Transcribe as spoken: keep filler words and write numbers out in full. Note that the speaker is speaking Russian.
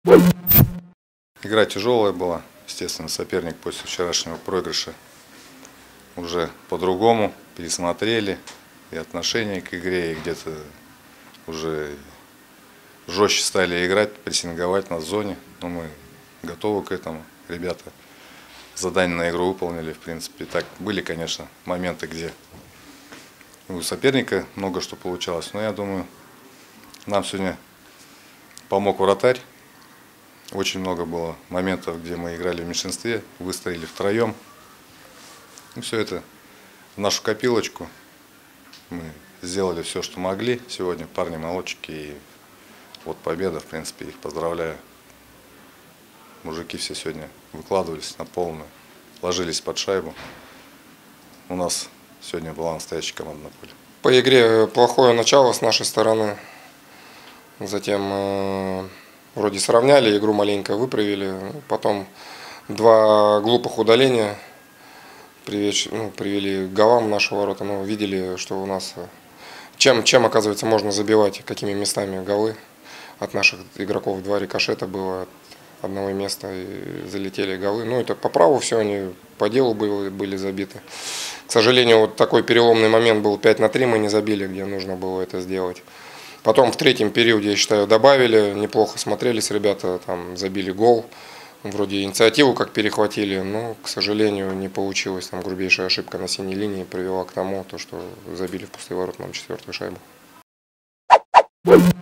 Игра тяжелая была. Естественно, соперник после вчерашнего проигрыша уже по-другому пересмотрели и отношение к игре, и где-то уже жестче стали играть, прессинговать на зоне. Но мы готовы к этому. Ребята задание на игру выполнили, в принципе. Так, были, конечно, моменты, где у соперника много что получалось. Но я думаю, нам сегодня помог вратарь. Очень много было моментов, где мы играли в меньшинстве, выстроили втроем. И все это в нашу копилочку. Мы сделали все, что могли сегодня, парни-молодчики. И вот победа, в принципе, их поздравляю. Мужики все сегодня выкладывались на полную, ложились под шайбу. У нас сегодня была настоящая команда на поле. По игре плохое начало с нашей стороны. Затем э, вроде сравняли, игру маленько выправили. Потом два глупых удаления привеч, ну, привели к голам в наши ворота. Но видели, что у нас чем, чем, оказывается, можно забивать, какими местами голы. От наших игроков два рикошета было, от одного места и залетели голы. Ну, это по праву все, они по делу были, были забиты. К сожалению, вот такой переломный момент был, пять на три мы не забили, где нужно было это сделать. Потом в третьем периоде, я считаю, добавили, неплохо смотрелись ребята, там забили гол. Вроде инициативу как перехватили, но, к сожалению, не получилось. Там грубейшая ошибка на синей линии привела к тому, то, что забили в пустые ворота нам четвертую шайбу.